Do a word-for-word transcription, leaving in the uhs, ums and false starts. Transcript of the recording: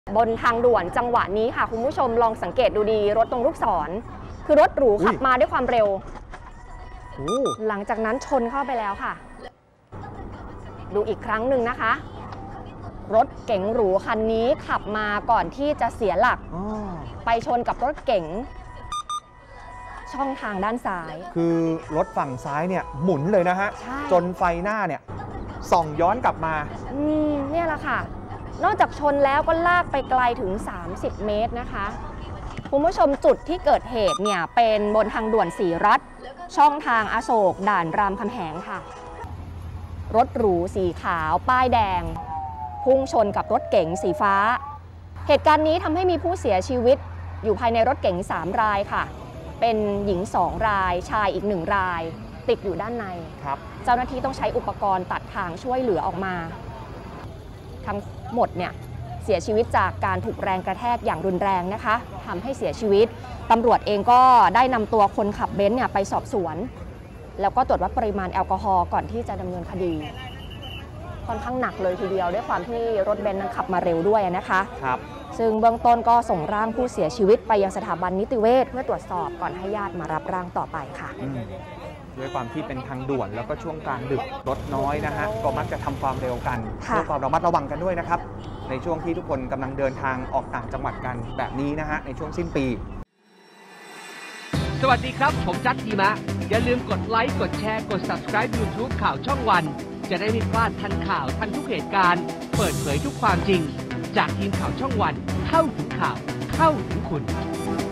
บนทางด่วนจังหวะนี้ค่ะคุณผู้ชมลองสังเกตดูดีรถตรงลูกศรคือรถหรูขับมาด้วยความเร็วหลังจากนั้นชนเข้าไปแล้วค่ะดูอีกครั้งหนึ่งนะคะรถเก๋งหรูคันนี้ขับมาก่อนที่จะเสียหลักไปชนกับรถเก๋งช่องทางด้านซ้ายคือรถฝั่งซ้ายเนี่ยหมุนเลยนะฮะจนไฟหน้าเนี่ยส่องย้อนกลับมาอืมเนี่ยแหละค่ะนอกจากชนแล้วก็ลากไปไกลถึงสามสิบเมตรนะคะคุณผู้ชมจุดที่เกิดเหตุเนี่ยเป็นบนทางด่วนศรีรัตน์ช่องทางอโศกด่านรามคำแหงค่ะรถหรูสีขาวป้ายแดงพุ่งชนกับรถเก๋งสีฟ้าเหตุการณ์นี้ทำให้มีผู้เสียชีวิตอยู่ภายในรถเก๋งสามรายค่ะเป็นหญิงสองรายชายอีกหนึ่งรายติดอยู่ด้านในครับเจ้าหน้าที่ต้องใช้อุปกรณ์ตัดทางช่วยเหลือออกมาทั้งหมดเนี่ยเสียชีวิตจากการถูกแรงกระแทกอย่างรุนแรงนะคะทำให้เสียชีวิตตำรวจเองก็ได้นำตัวคนขับเบนซ์เนี่ยไปสอบสวนแล้วก็ตรวจวัดปริมาณแอลกอฮอล์ก่อนที่จะดำเนินคดีค่อนข้างหนักเลยทีเดียวด้วยความที่รถเบนซ์นั้นขับมาเร็วด้วยนะคะครับซึ่งเบื้องต้นก็ส่งร่างผู้เสียชีวิตไปยังสถาบันนิติเวชเพื่อตรวจสอบก่อนให้ญาติมารับร่างต่อไปค่ะด้วยความที่เป็นทางด่วนแล้วก็ช่วงกลางดึกรถน้อยนะฮะก็มักจะทำความเร็วกันเพื่อความระมัดระวังกันด้วยนะครับในช่วงที่ทุกคนกำลังเดินทางออกต่างจังหวัดกันแบบนี้นะฮะในช่วงสิ้นปีสวัสดีครับผมจัดทีมะอย่าลืมกดไลค์กดแชร์กด ซับสไครบ์ ยูทูบ ข่าวช่องวันจะได้ไม่พลาดทันข่าวทันทุกเหตุการณ์เปิดเผยทุกความจริงจากทีมข่าวช่องวันเข้าถึงข่าวเข้าถึงคุณ